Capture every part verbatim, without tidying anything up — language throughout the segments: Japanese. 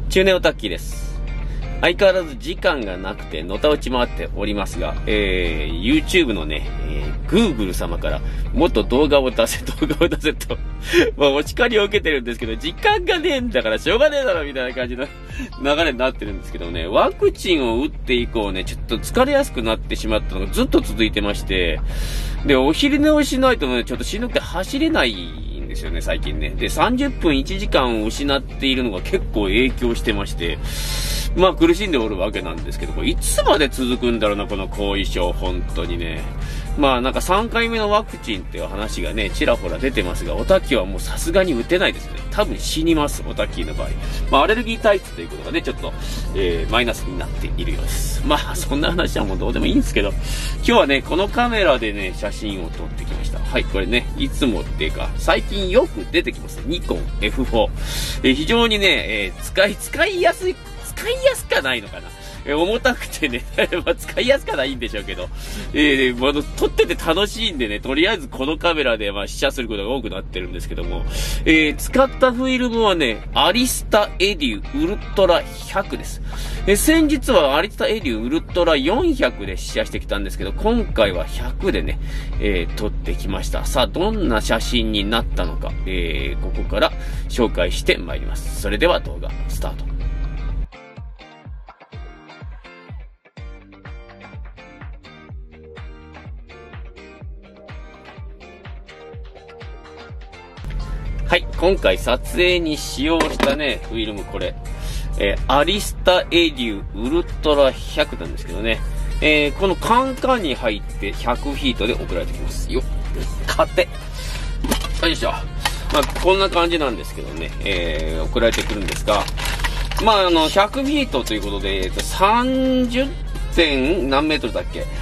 中年オタッキーです。相変わらず時間がなくてのたうち回っておりますが、えー、YouTube のね、えー、Google 様からもっと動画を出せ、動画を出せと、まあ、お叱りを受けてるんですけど、時間がねえんだからしょうがねえだろみたいな感じの流れになってるんですけどね、ワクチンを打って以降ね、ちょっと疲れやすくなってしまったのがずっと続いてまして、で、お昼寝をしないとね、ちょっとしんどくて走れないんですよね、最近ね。で、さんじゅっぷんいちじかんを失っているのが結構影響してまして、まあ苦しんでおるわけなんですけど、これいつまで続くんだろうな、この後遺症、本当にね。まあなんかさんかいめのワクチンっていう話がね、ちらほら出てますが、オタッキーはもうさすがに打てないですね。多分死にます、オタッキーの場合。まあアレルギー体質ということがね、ちょっと、えー、マイナスになっているようです。まあそんな話はもうどうでもいいんですけど、今日はね、このカメラでね、写真を撮ってきました。はい、これね、いつもっていうか、最近よく出てきます。ニコン エフフォー。えー、非常にね、えー、使い、使いやすい、使いやすかないのかな。えー、重たくてね、まあ、使いやすかないんでしょうけど、えー、まあ、撮ってて楽しいんでね、とりあえずこのカメラでまあ試写することが多くなってるんですけども、えー、使ったフィルムはね、アリスタエデュウルトラひゃくです。えー、先日はアリスタエデュウルトラよんひゃくで試写してきたんですけど、今回はひゃくでね、えー、撮ってきました。さあ、どんな写真になったのか、えー、ここから紹介してまいります。それでは動画スタート。はい、今回撮影に使用したね、フィルムこれ、えー、アリスタエデュウルトラひゃくなんですけどね、えー、このカンカンに入ってひゃくフィートで送られてきます。よっ、勝手。よいしょ。まあ、こんな感じなんですけどね、えー、送られてくるんですが、まあ、あの、ひゃくフィートということで、えっと、さんじゅってん何メートルだっけ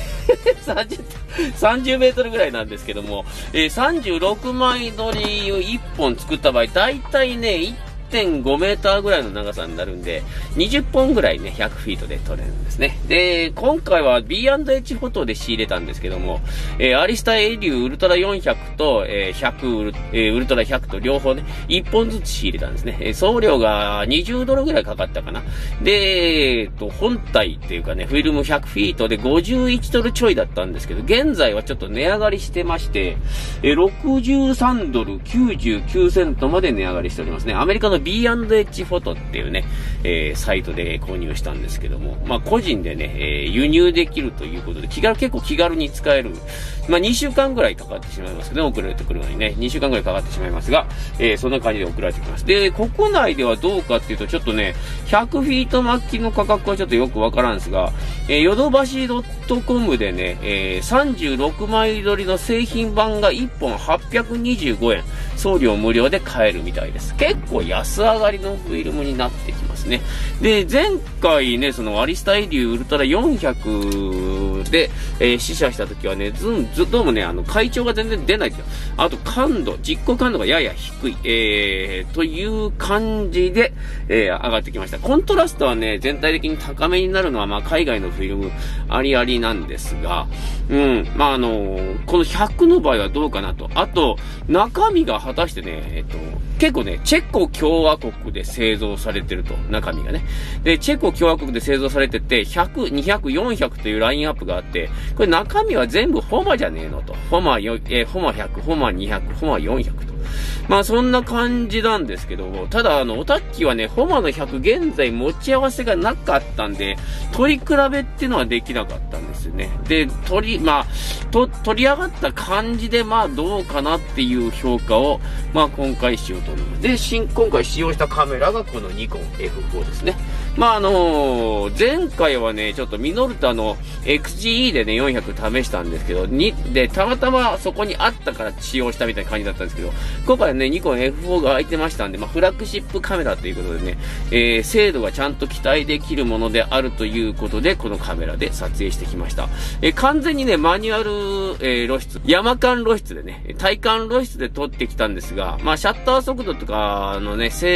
30 さんじゅうメートルぐらいなんですけども、えー、さんじゅうろくまい撮りをいっぽん作った場合、だいたいね、いってんごメーターぐらいの長さになるんで、にじゅっぽんぐらいね、ひゃくフィートで撮れるんですね。で、今回は ビーアンドエイチ フォトで仕入れたんですけども、えー、アリスタエデュウルトラよんひゃくと、えー、ひゃくウル、えー、ウルトラひゃくと両方ね、いっぽんずつ仕入れたんですね。えー、送料がにじゅうドルぐらいかかったかな。で、えー、と、本体っていうかね、フィルムひゃくフィートでごじゅういちドルちょいだったんですけど、現在はちょっと値上がりしてまして、えー、ろくじゅうさんドルきゅうじゅうきゅうセントまで値上がりしておりますね。アメリカの ビーアンドエイチ フォトっていうね、えー、サイトで購入したんですけども、まあ個人でね、えー、輸入できるということで、気軽、結構気軽に使える。まあにしゅうかんぐらいかかってしまいますけどね、送られてくるのにね、にしゅうかんぐらいかかってしまいますが、えー、そんな感じで送られてきます。で、国内ではどうかっていうと、ちょっとね、ひゃくフィート末期の価格はちょっとよくわからんですが、えー、ヨドバシ .com でね、えー、さんじゅうろくまい撮りの製品版がいっぽんはっぴゃくにじゅうごえん、送料無料で買えるみたいです。結構安上がりのフィルムになってきますね。で、前回ね、そのアリスタエデュウルトラよんひゃくで、えー、試写した時はね、ずん、ずっともね、あの、回調が全然出ないんですよ。あと、感度、実行感度がやや低い、えー、という感じで、えー、上がってきました。コントラストはね、全体的に高めになるのは、まあ、海外のフィルムありありなんですが、うん、まあ、あのー、このひゃくの場合はどうかなと。あと、中身が果たしてね、えっと、結構ね、チェコ共和国で製造されてると、中身がね。で、チェコ共和国で製造されてて、ひゃく、にひゃく、よんひゃくというラインアップがあって、これ中身は全部フォマじゃねえのと。フォマよ、えー、フォマひゃく、フォマにひゃく、フォマよんひゃくと。まあそんな感じなんですけども、ただあの、オタッキーはね、フォマのひゃく現在持ち合わせがなかったんで、取り比べっていうのはできなかったんですよね。で、取り、まあ、と、取り上がった感じでまあどうかなっていう評価を、まあ今回しようと思います。で、新、今回使用したカメラがこのニコン エフフォー ですね。まああのー、前回はね、ちょっとミノルタの エックスジーイー でね、よんひゃく試したんですけど、に、で、たまたまそこにあったから使用したみたいな感じだったんですけど、今回はね、ニコン エフフォー が空いてましたんで、まあフラッグシップカメラということでね、えー、精度がちゃんと期待できるものであるということで、このカメラで撮影してきました。えー、完全にね、マニュアル、えー、露出、山間露出でね、体感露出で撮ってきたんですが、まあシャッター速度とかのね、制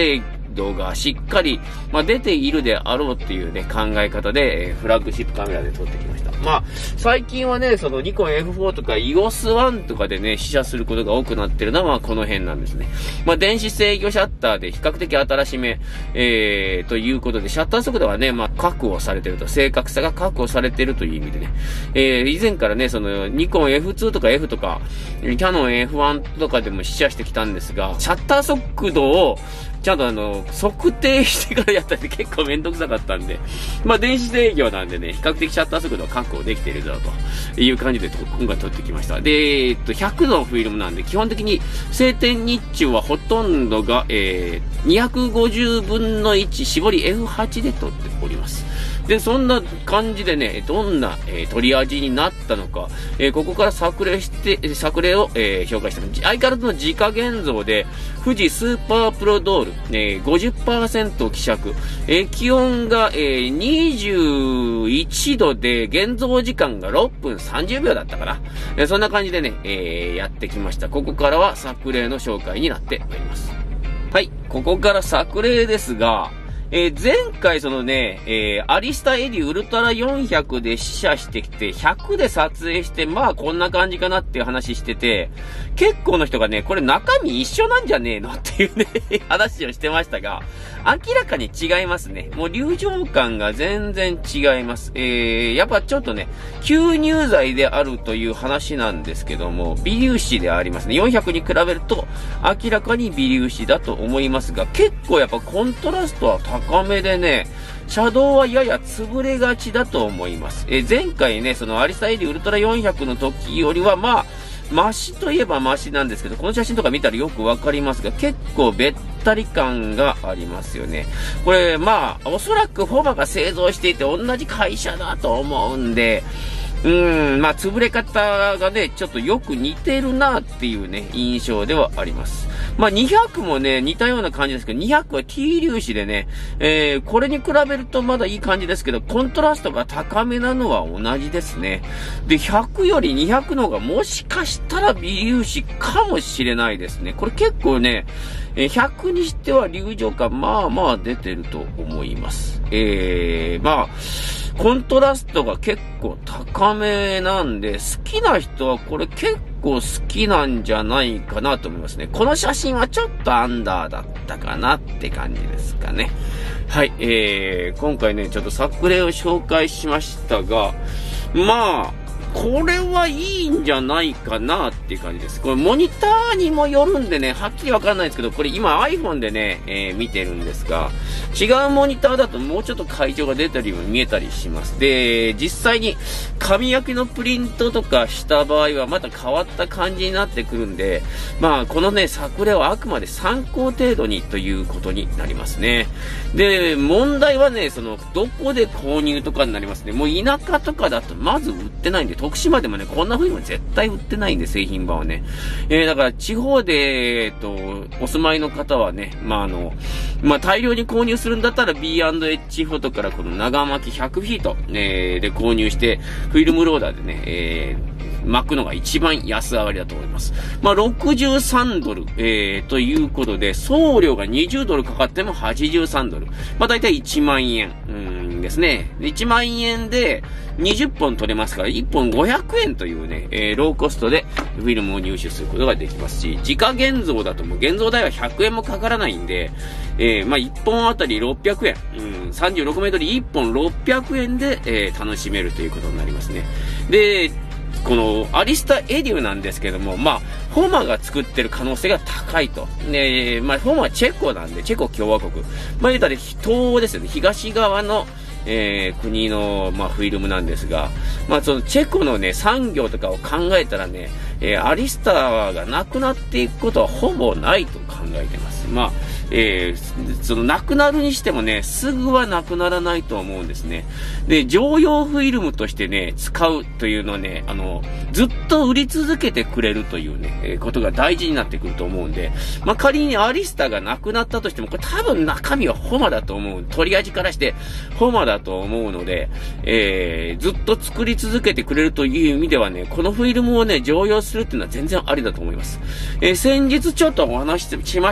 度がしっかり、まあ、出ているであろうっていうね、考え方で、えー、フラッグシップカメラで撮ってきました。まあ、最近はね、そのニコン エフフォー とか イーオースワン とかでね、試写することが多くなってるのは、まあ、この辺なんですね。まあ、電子制御シャッターで比較的新しめ、えー、ということで、シャッター速度はね、まあ、確保されてると、正確さが確保されてるという意味でね、えー、以前からね、その、ニコン エフツー とか F とか、キャノン エフワン とかでも試写してきたんですが、シャッター速度を、ちゃんとあの、測定してからやったって結構めんどくさかったんで、まあ電子制御なんでね、比較的シャッター速度は確保できているだろうという感じで今回撮ってきました。で、えっと、ひゃくのフィルムなんで、基本的に晴天日中はほとんどが、えー、にひゃくごじゅうぶんのいち絞り エフはち で撮っております。で、そんな感じでね、どんな、えー、取り味になったのか、えー、ここから作例して、作例を、えー、評価してます。相変わらずの自家現像で、富士スーパープロドール、えー、ごじゅっパーセント 希釈、えー、気温が、えー、にじゅういちどで、現像時間がろっぷんさんじゅうびょうだったかな。えー、そんな感じでね、えー、やってきました。ここからは作例の紹介になってまいります。はい、ここから作例ですが、えー、前回そのね、えー、アリスタエディウルトラよんひゃくで試写してきて、ひゃくで撮影して、まあこんな感じかなっていう話してて、結構の人がね、これ中身一緒なんじゃねえのっていうね、話をしてましたが、明らかに違いますね。もう流浄感が全然違います。えー、やっぱちょっとね、吸入剤であるという話なんですけども、微粒子でありますね。よんひゃくに比べると明らかに微粒子だと思いますが、結構やっぱコントラストは高めでね、シャドウはやや潰れがちだと思います。えー、前回ね、そのアリスタエディウルトラよんひゃくの時よりはまあ、マシといえばマシなんですけど、この写真とか見たらよくわかりますが、結構べったり感がありますよね。これ、まあ、おそらくフォバが製造していて同じ会社だと思うんで、うーん、まあ、潰れ方がね、ちょっとよく似てるなっていうね、印象ではあります。まあ、にひゃくもね、似たような感じですけど、にひゃくは T 粒子でね、えー、これに比べるとまだいい感じですけど、コントラストが高めなのは同じですね。で、ひゃくよりにひゃくの方がもしかしたら微粒子かもしれないですね。これ結構ね、えー、ひゃくにしては流浄感まあまあ出てると思います。えー、まあ、コントラストが結構高めなんで、好きな人はこれ結構好きなんじゃないかなと思いますね。この写真はちょっとアンダーだったかなって感じですかね。はい、えー、今回ね、ちょっと作例を紹介しましたが、まあ、これはいいんじゃないかなっていう感じです。これモニターにもよるんでね、はっきりわかんないですけど、これ今 iPhone でね、えー、見てるんですが、違うモニターだともうちょっと会場が出たりも見えたりします。で、実際に紙焼きのプリントとかした場合はまた変わった感じになってくるんで、まあこのね、作例はあくまで参考程度にということになりますね。で、問題はね、その、どこで購入とかになりますね。もう田舎とかだとまず売ってないんで、徳島でもね、こんな風には絶対売ってないんで、製品版はね。えー、だから地方で、えっと、お住まいの方はね、まあ、あの、まあ、大量に購入するんだったら ビーアンドエイチ フォトからこの長巻きひゃくフィート、えー、で購入して、フィルムローダーでね、えー、巻くのが一番安上がりだと思います。まあ、ろくじゅうさんドル、えー、ということで、送料がにじゅうドルかかってもはちじゅうさんドル。まあ、だいたいいちまんえん、うんですね。いちまんえんでにじゅっぽん取れますから、いっぽんごひゃくえんというね、えー、ローコストでフィルムを入手することができますし、自家現像だともう現像代はひゃくえんもかからないんで、えー、まあ、いっぽんあたりろっぴゃくえん、うん、さんじゅうろくメートルいっぽんろっぴゃくえんで、えー、楽しめるということになりますね。で、このアリスタエディウなんですけども、まあ、フォマが作ってる可能性が高いと。ね、まあ、フォマはチェコなんで、チェコ共和国。まあ、言ったら東欧ですよね。東側の、えー、国の、まあ、フィルムなんですが、まあ、そのチェコのね、産業とかを考えたらね、えー、アリスタがなくなっていくことはほぼないと考えてます。まあ、えー、その、なくなるにしてもね、すぐはなくならないと思うんですね。で、常用フィルムとしてね、使うというのはね、あの、ずっと売り続けてくれるというね、えー、ことが大事になってくると思うんで、まあ、仮にアリスタがなくなったとしても、これ多分中身はホマだと思う。取り味からして、ホマだと思うので、えー、ずっと作り続けてくれるという意味ではね、このフィルムをね、常用するっていうのは全然ありだと思います。えー、先日ちょっとお話ししましたけど、やっ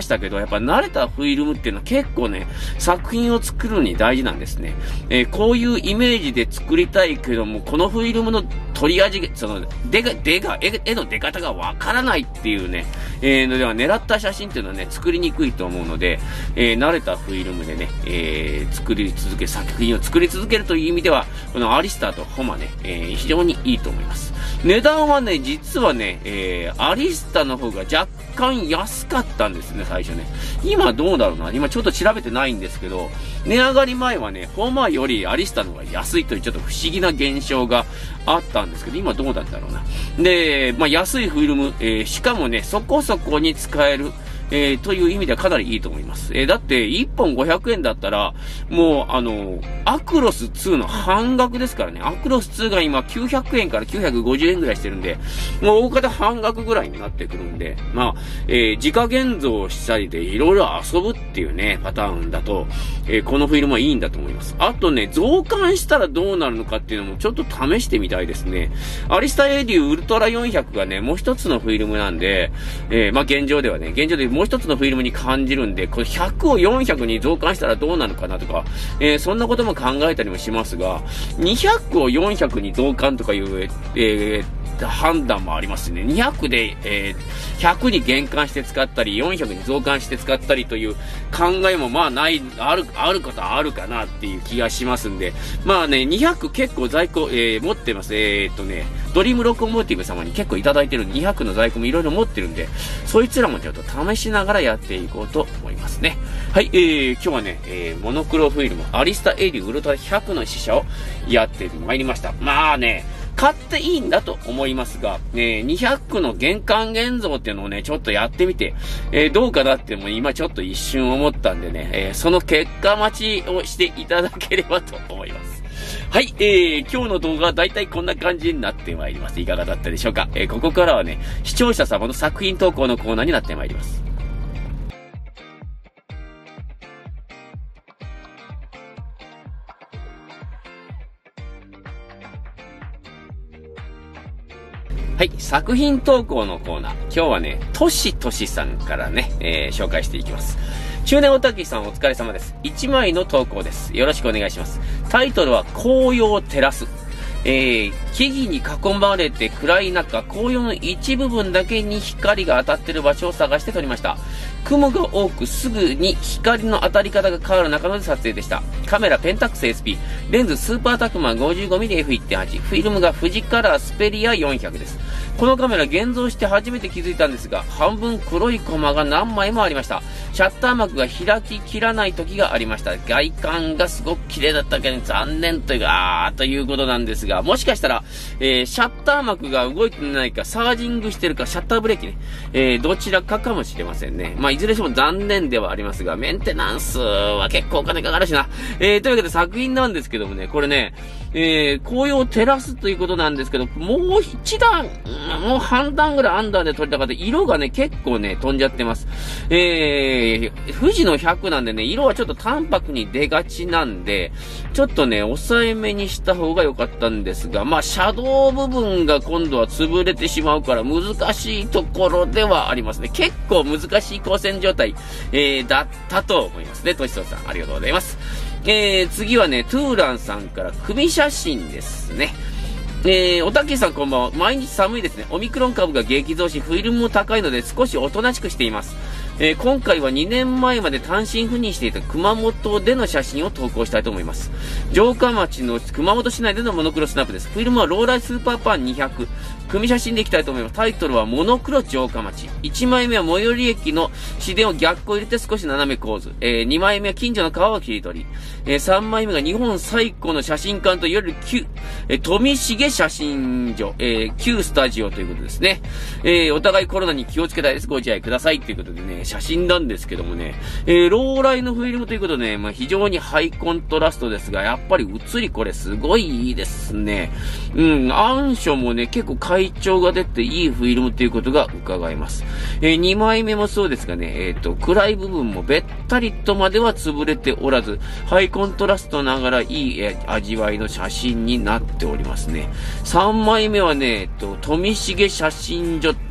っぱ慣れたフィルムっていうのは結構ね、作品を作るのに大事なんですね。えー、こういうイメージで作りたいけども、このフィルムの取り味が、その、出が、出が、絵、絵の出方がわからないっていうね、えー、のでは狙った写真っていうのはね、作りにくいと思うので、えー、慣れたフィルムでね、えー、作り続け、作品を作り続けるという意味では、このアリスターとホマね、えー、非常にいいと思います。値段はね、実はね、えー、アリスタの方が若干安かったんですね、最初ね。今どうだろうな。今ちょっと調べてないんですけど、値上がり前はね、ホマよりアリスタの方が安いというちょっと不思議な現象があったんですけど、今どうなんだろうな。で、まあ、安いフィルム、えー、しかもね、そこそこに使える、えー、という意味ではかなりいいと思います。えー、だって、いっぽんごひゃくえんだったら、もう、あの、アクロスツーの半額ですからね。アクロスツーが今きゅうひゃくえんからきゅうひゃくごじゅうえんぐらいしてるんで、もう大方半額ぐらいになってくるんで、まあ、えー、自家現像したりでいろいろ遊ぶっていうね、パターンだと、えー、このフィルムはいいんだと思います。あとね、増刊したらどうなるのかっていうのもちょっと試してみたいですね。アリスタエデュウルトラよんひゃくがね、もう一つのフィルムなんで、えー、まあ現状ではね、現状でもう一つのフィルムに感じるんで、これひゃくをよんひゃくに増刊したらどうなるかなとか、えー、そんなことも考えたりもしますが、にひゃくをよんひゃくに増刊とかいう、えー、判断もありますね。にひゃくで、えー、ひゃくに減刊して使ったり、よんひゃくに増刊して使ったりという考えもまあない、ある、あることはあるかなっていう気がしますんで、まあね、にひゃく結構在庫、えー、持ってます。えー、っとね、ドリームロコモーティブ様に結構いただいてるにひゃくの在庫もいろいろ持ってるんで、そいつらもちょっと試しながらやっていこうと思いますね。はい、えー、今日はね、えー、モノクロフィルム、アリスタエデュウルトラひゃくの試写をやってまいりました。まあね、買っていいんだと思いますが、ね、にひゃくの原刊現像っていうのをね、ちょっとやってみて、えー、どうかなっても今ちょっと一瞬思ったんでね、えー、その結果待ちをしていただければと思います。はい、えー、今日の動画はだいたいこんな感じになってまいります。いかがだったでしょうか。えー、ここからはね、視聴者様の作品投稿のコーナーになってまいります。はい、作品投稿のコーナー。今日はね、としとしさんからね、えー、紹介していきます。中年おたきさんお疲れ様です。いちまいの投稿です。よろしくお願いします。タイトルは紅葉テラス。えー、木々に囲まれて暗い中、紅葉の一部分だけに光が当たってる場所を探して撮りました。雲が多くすぐに光の当たり方が変わる中野で撮影でした。カメラペンタックス エスピー、レンズスーパータクマ ごじゅうごミリエフいってんはち、フィルムが富士カラースペリアよんひゃくです。このカメラ現像して初めて気づいたんですが、半分黒いコマが何枚もありました。シャッター幕が開ききらない時がありました。外観がすごく綺麗だったけど残念というか、あーということなんですが、もしかしたら、えー、シャッター幕が動いてないか、サージングしてるか、シャッターブレーキね、えー、どちらかかもしれませんね。まあ、いずれにしても残念ではありますが、メンテナンスは結構お金かかるしな。えー、というわけで作品なんですけどもね、これね、えー、紅葉を照らすということなんですけど、もう一段、もう半段ぐらいアンダーで撮りたかった。色がね、結構ね、飛んじゃってます。えー、富士のひゃくなんでね、色はちょっと淡白に出がちなんで、ちょっとね、抑えめにした方が良かったんですが、まあ、シャドウ部分が今度は潰れてしまうから難しいところではありますね。結構難しい光線状態、えー、だったと思いますね。としそうさん、ありがとうございます。えー、次はね、トゥーランさんから組写真ですね。えー、おたけさんこんばんは。毎日寒いですね。オミクロン株が激増し、フィルムも高いので少しおとなしくしています。えー、今回はにねんまえまで単身赴任していた熊本での写真を投稿したいと思います。城下町の熊本市内でのモノクロスナップです。フィルムはローライスーパーパンにひゃく。組写真でいきたいと思います。タイトルはモノクロ城下町。いちまいめは最寄り駅の市電を逆光入れて少し斜め構図。えー、にまいめは近所の川を切り取り。えー、さんまいめが日本最古の写真館といわれる旧、えー、富重写真所、えー、旧スタジオということですね。えー、お互いコロナに気をつけたいです。ご自愛くださいということでね、写真なんですけどもね、えー、ローライのフィルムということでね、まあ、非常にハイコントラストですが、やっぱり写りこれすごいいいですね。うん、暗所もね、結構会長が出ていいフィルムということが伺えます。えー、にまいめもそうですがね、えっと、暗い部分もべったりとまでは潰れておらず、ハイコントラストながらいい、えー、味わいの写真になっておりますね。さんまいめはね、えっと、富重写真所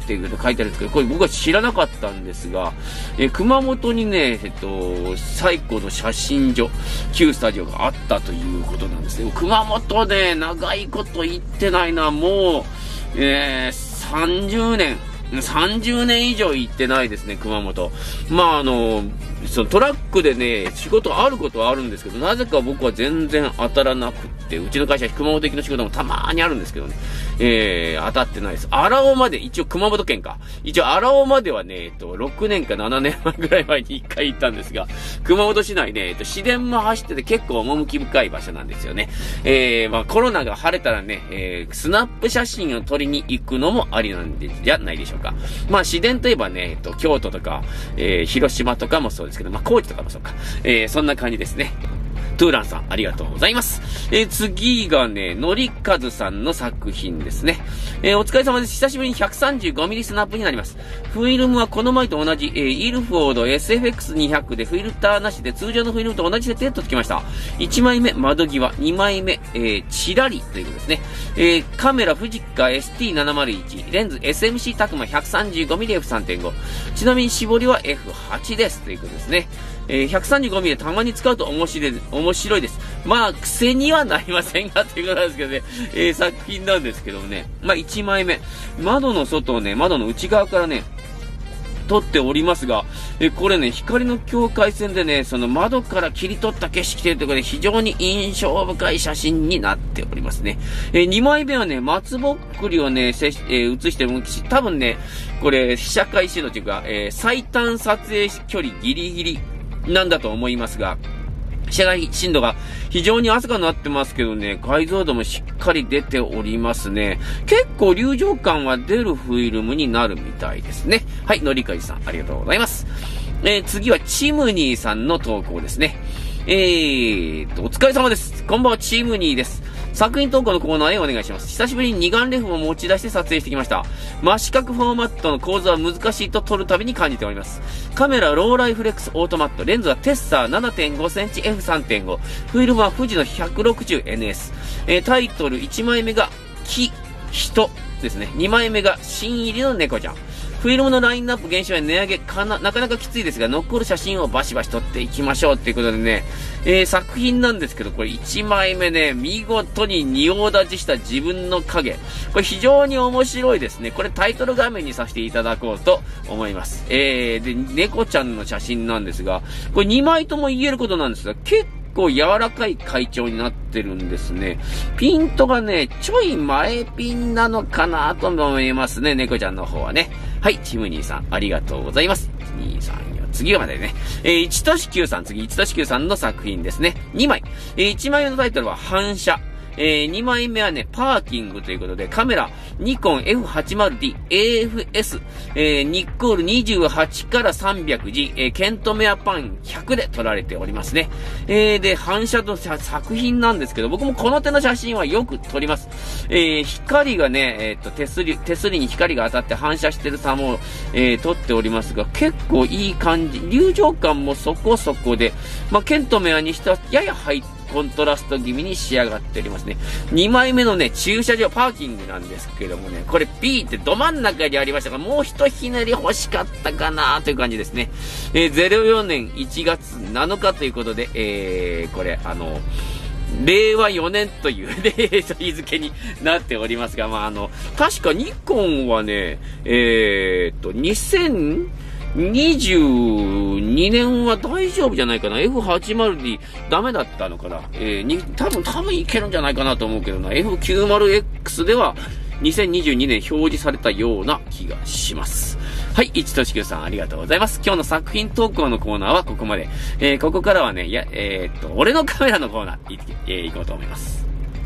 っていうこと書いてあるんですけど、これ僕は知らなかったんですが、えー、熊本にね、えっと、最古の写真所、旧スタジオがあったということなんですね。熊本ね、長いこと行ってないな、もう、えー、さんじゅうねん、さんじゅうねん以上行ってないですね、熊本。まあ、あの、そのトラックでね、仕事あることはあるんですけど、なぜか僕は全然当たらなくって、うちの会社熊本行きの仕事もたまーにあるんですけどね、えー、当たってないです。荒尾まで、一応熊本県か。一応荒尾まではね、えっと、ろくねんかななねんまえぐらい前にいっかい行ったんですが、熊本市内ね、えっと、市電も走ってて結構趣深い場所なんですよね。えー、まあコロナが晴れたらね、えー、スナップ写真を撮りに行くのもありなんで、じゃないでしょうか。まあ市電といえばね、えっと、京都とか、えー、広島とかもそうですけど、まあ高知とかもそうか。えー、そんな感じですね。トゥーランさん、ありがとうございます。えー、次がね、のりかずさんの作品ですね。えー、お疲れ様です。久しぶりに ひゃくさんじゅうごミリ スナップになります。フィルムはこの前と同じ、えー、イルフォード エスエフエックスにひゃく でフィルターなしで通常のフィルムと同じ設定で撮ってきました。いちまいめ、窓際。にまいめ、えー、チラリということですね。えー、カメラ、フジカ エスティーななまるいち。レンズ、エスエムシー タクマ ひゃくさんじゅうごミリエフさんてんご。ちなみに絞りは エフはち です。ということですね。えー、ひゃくさんじゅうごミリ でたまに使うと面白い、面白いです。まあ、癖にはなりませんが、ということなんですけどね、えー、作品なんですけどもね、まあ、いちまいめ、窓の外をね、窓の内側からね、撮っておりますが、えー、これね、光の境界線でね、その窓から切り取った景色というところで非常に印象深い写真になっておりますね。えー、にまいめはね、松ぼっくりをね、せしえー、写してる、多分ね、これ、被写界深度というか、えー、最短撮影距離ギリギリ、なんだと思いますが、被写界深度が非常に浅くなってますけどね、解像度もしっかり出ておりますね。結構流浄感は出るフィルムになるみたいですね。はい、のりかじさん、ありがとうございます。えー、次はチムニーさんの投稿ですね。えーと、お疲れ様です。こんばんは、チムニーです。作品投稿のコーナーへお願いします。久しぶりに二眼レフを持ち出して撮影してきました。真四角フォーマットの構図は難しいと撮るたびに感じております。カメラローライフレックスオートマット、レンズはテッサー ななてんごセンチエフさんてんご、フィルムは富士の ひゃくろくじゅうエヌエス、えー、タイトルいちまいめが木、人ですね。にまいめが新入りの猫ちゃん。フィルムのラインナップ減少や値上げかな、なかなかきついですが、残る写真をバシバシ撮っていきましょうっていうことでね、えー、作品なんですけど、これいちまいめね、見事に仁王立ちした自分の影。これ非常に面白いですね。これタイトル画面にさせていただこうと思います。えー、で、猫ちゃんの写真なんですが、これにまいとも言えることなんですが、結構結構柔らかい回調になってるんですね。ピントがね、ちょい前ピンなのかなと思いますね、猫ちゃんの方はね。はい、チムニーさん、ありがとうございます。いち、に、さん、よん、次までね。えー、いちとしきゅうさん、次いちとしきゅうさんの作品ですね。にまい。えー、いちまいめのタイトルは反射。えー、にまいめはね、パーキングということで、カメラ、ニコン エフはちじゅうディー、エーエフエス、えー、ニッコールにじゅうはちから さんびゃくジー、えー、ケントメアパンひゃくで撮られておりますね。えー、で、反射と作品なんですけど、僕もこの手の写真はよく撮ります。えー、光がね、えっと、手すり、手すりに光が当たって反射してる様を、えー、撮っておりますが、結構いい感じ、流浄感もそこそこで、まあ、ケントメアにしてはやや入って、コントラスト気味に仕上がっておりますね。にまいめのね、駐車場、パーキングなんですけどもね、これ P ってど真ん中にありましたが、もう一ひねり欲しかったかなという感じですね。えー、ゼロよねんいちがつなのかということで、えー、これ、あの、れいわよねんという日付になっておりますが、まあ、あの、確かニコンはね、えー、っと、にせんにじゅうにねんは大丈夫じゃないかな。エフはちじゅうディー ダメだったのかな。えー、に、多分、多分いけるんじゃないかなと思うけどな。エフきゅうじゅうエックス ではにせんにじゅうにねん表示されたような気がします。はい、いちとしきゅうさんありがとうございます。今日の作品投稿のコーナーはここまで。えー、ここからはね、や、えー、っと、俺のカメラのコーナー、い、えー、行こうと思います。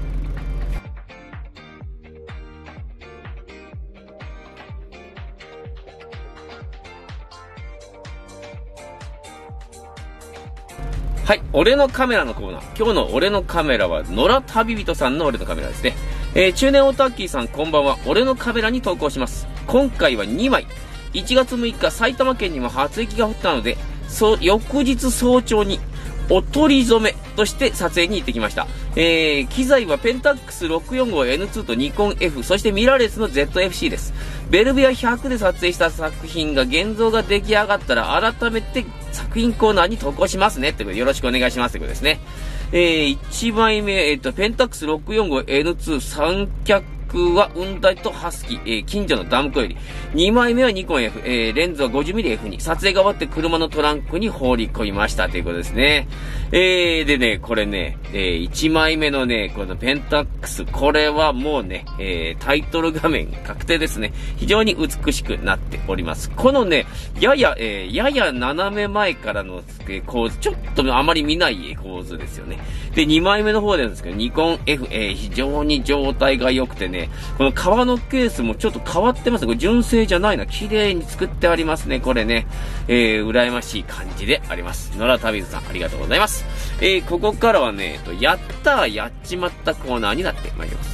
はい。俺のカメラのコーナー。今日の俺のカメラは、野良旅人さんの俺のカメラですね。えー、中年オタッキーさんこんばんは。俺のカメラに投稿します。今回はにまい。いちがつむいか埼玉県にも初雪が降ったので、そう、翌日早朝に、 おとり染めとして撮影に行ってきました。えー、機材はペンタックス ろくよんごエヌツー とニコン F、そしてミラーレスの ゼットエフシー です。ベルビアひゃくで撮影した作品が現像が出来上がったら改めて作品コーナーに投稿しますね。ってことでよろしくお願いします。ってことですね。えー、いちまいめ、えっと、ペンタックス ろくよんごエヌツー 三脚は雲台とハスキー、えー、近所のダム湖より。にまいめはニコン F、えー、レンズは ごじゅうミリエフ に、撮影が終わって車のトランクに放り込みましたということですね。えー、でね、これね、えー、いちまいめのね、このペンタックス、これはもうね、えー、タイトル画面確定ですね。非常に美しくなっております。このね、やや、えー、やや斜め前からの、えー、構図、ちょっとあまり見ない構図ですよね。で、にまいめの方なんですけど、ニコン F、えー、非常に状態が良くてね、この革のケースもちょっと変わってますね。これ純正じゃないな。綺麗に作ってありますね。これね。えー、羨ましい感じであります。野良旅人さん、ありがとうございます。えー、ここからはね、やったーやっちまったコーナーになってまいります。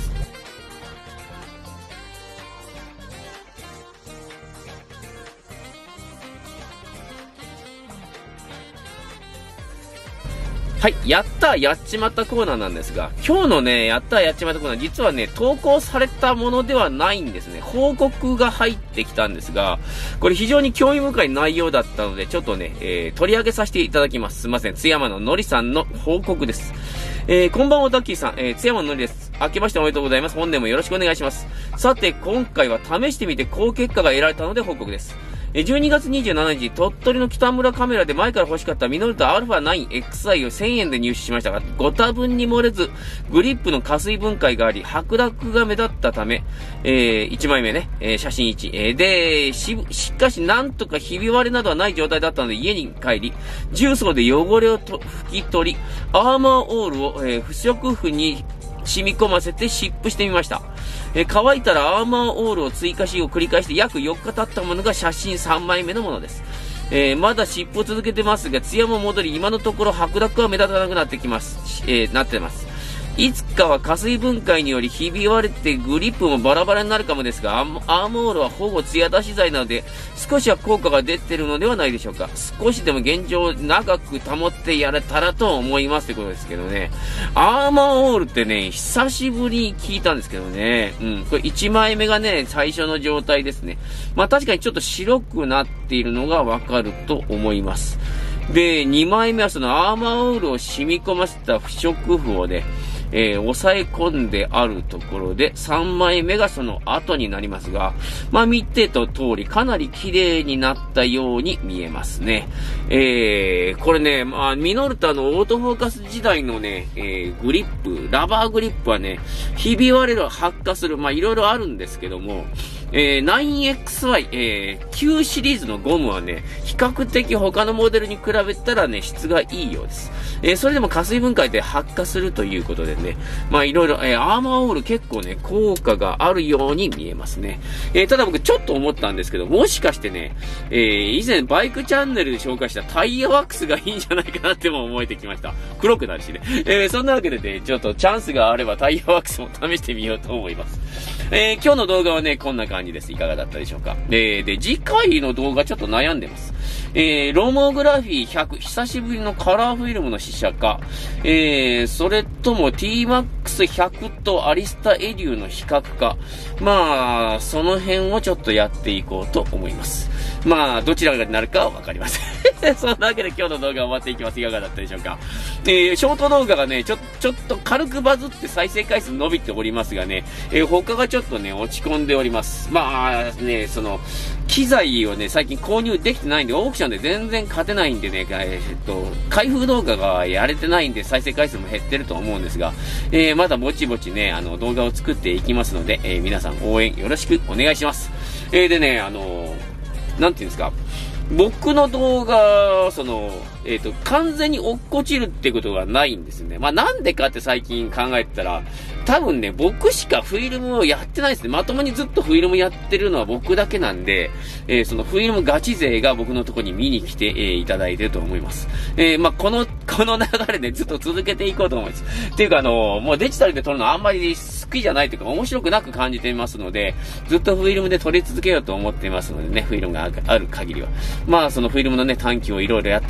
はい。やったーやっちまったコーナーなんですが、今日のね、やったーやっちまったコーナー、実はね、投稿されたものではないんですね。報告が入ってきたんですが、これ非常に興味深い内容だったので、ちょっとね、えー、取り上げさせていただきます。すいません。津山ののりさんの報告です。えー、こんばんは、タッキーさん。えー、津山ののりです。明けましておめでとうございます。本年もよろしくお願いします。さて、今回は試してみて高結果が得られたので報告です。じゅうにがつにじゅうしちにち、鳥取の北村カメラで前から欲しかったミノルタ アルファナインエックスアイ をせんえんで入手しましたが、ご多分に漏れず、グリップの加水分解があり、剥落が目立ったため、えー、いちまいめね、えー、写真いち、えー、で、し、しかしなんとかひび割れなどはない状態だったので家に帰り、重曹で汚れをと拭き取り、アーマーオールを、えー、不織布に染み込ませて湿布してみました。えー、乾いたらアーマーオールを追加しを繰り返して約よっか経ったものが写真さんまいめのものです。えー、まだ湿布を続けてますが、艶も戻り、今のところ剥落は目立たなくなってきます。えー、なってます。いつかは加水分解によりひび割れてグリップもバラバラになるかもですが、アーモールはほぼ艶出し剤なので少しは効果が出てるのではないでしょうか。少しでも現状を長く保ってやれたらと思いますってことですけどね。アーマーオールってね、久しぶりに聞いたんですけどね。うん。これいちまいめがね、最初の状態ですね。まあ確かにちょっと白くなっているのがわかると思います。で、にまいめはそのアーマーオールを染み込ませた不織布をね、えー、抑え込んであるところで、さんまいめがその後になりますが、まあ見てと通りかなり綺麗になったように見えますね。えー、これね、まあミノルタのオートフォーカス時代のね、えー、グリップ、ラバーグリップはね、ひび割れる、発火する、まあいろいろあるんですけども、えー、ナインエックスワイ、えー、旧シリーズのゴムはね、比較的他のモデルに比べたらね、質がいいようです。えー、それでも加水分解で発火するということでね、まあいろいろ、えー、アーマーオール結構ね、効果があるように見えますね。えー、ただ僕ちょっと思ったんですけど、もしかしてね、えー、以前バイクチャンネルで紹介したタイヤワックスがいいんじゃないかなっても思えてきました。黒くなるしね。えー、そんなわけでね、ちょっとチャンスがあればタイヤワックスも試してみようと思います。えー、今日の動画はね、こんな感じです。いかがだったでしょうか。で、で、次回の動画ちょっと悩んでます。えー、ロモグラフィーひゃく、久しぶりのカラーフィルムの試写か、えー、それとも ティーマックスひゃく とアリスタエデューの比較か、まあ、その辺をちょっとやっていこうと思います。まあ、どちらになるかはわかりません。そんなわけで今日の動画は終わっていきます。いかがだったでしょうか。えー、ショート動画がね、ちょ、ちょっと軽くバズって再生回数伸びておりますがね、えー、他がちょっとね、落ち込んでおります。まあね、その、機材をね、最近購入できてないんで、オークションで全然勝てないんでね、えー、っと、開封動画がやれてないんで、再生回数も減ってると思うんですが、えー、まだぼちぼちね、あの、動画を作っていきますので、えー、皆さん応援よろしくお願いします。えー、でね、あのー、なんていうんですか、僕の動画、その、えっと、完全に落っこちるってことがないんですね。まあ、なんでかって最近考えてたら、多分ね、僕しかフィルムをやってないですね。まともにずっとフィルムやってるのは僕だけなんで、えー、そのフィルムガチ勢が僕のところに見に来て、えー、いただいてると思います。えー、まあ、この、この流れでずっと続けていこうと思います。っていうか、あのー、もうデジタルで撮るのあんまり好きじゃないというか、面白くなく感じていますので、ずっとフィルムで撮り続けようと思っていますのでね、フィルムがある限りは。まあ、そのフィルムのね、短期をいろいろやっていこうと思います。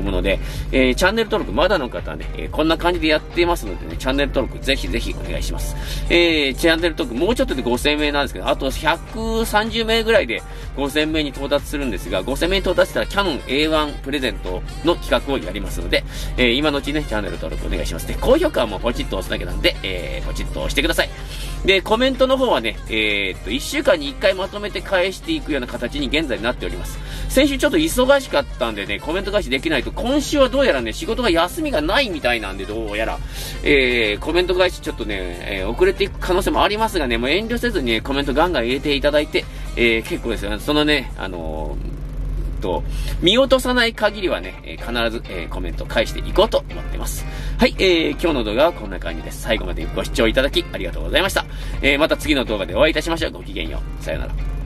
思うので、えー、チャンネル登録まだの方はね、えー、こんな感じでやってますのでね、チャンネル登録ぜひぜひお願いします。えー、チャンネル登録もうちょっとでごせんめいなんですけど、あとひゃくさんじゅうめいぐらいでごせんめいに到達するんですが、ごせんめいに到達したらキャノン エーワン プレゼントの企画をやりますので、えー、今のうちね、チャンネル登録お願いします。で、高評価はもうポチッと押すだけなんで、えー、ポチッと押してください。で、コメントの方はね、えー、っと、いっしゅうかんにいっかいまとめて返していくような形に現在なっております。先週ちょっと忙しかったんでね、コメント返しできないと、今週はどうやらね、仕事が休みがないみたいなんで、どうやら、えー、コメント返しちょっとね、えー、遅れていく可能性もありますがね、もう遠慮せずに、ね、コメントガンガン入れていただいて、えー、結構ですよ。そのね、あのー、と、見落とさない限りはね、えー、必ず、えー、コメント返していこうと思っています。はい、えー、今日の動画はこんな感じです。最後までご視聴いただきありがとうございました。えー、また次の動画でお会いいたしましょう。ごきげんよう。さよなら。